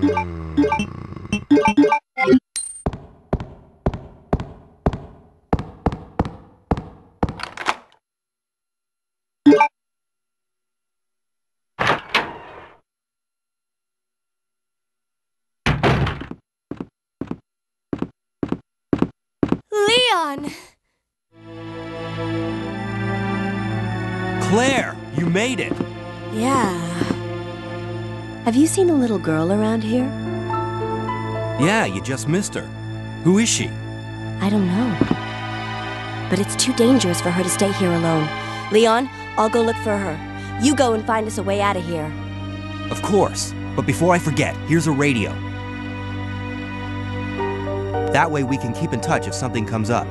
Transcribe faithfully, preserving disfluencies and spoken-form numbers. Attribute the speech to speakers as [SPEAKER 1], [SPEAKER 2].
[SPEAKER 1] Leon!
[SPEAKER 2] Claire, you made it!
[SPEAKER 1] Yeah. Have you seen a little girl around here?
[SPEAKER 2] Yeah, you just missed her. Who is she?
[SPEAKER 1] I don't know. But it's too dangerous for her to stay here alone. Leon, I'll go look for her. You go and find us a way out of here.
[SPEAKER 2] Of course. But before I forget, here's a radio. That way we can keep in touch if something comes up.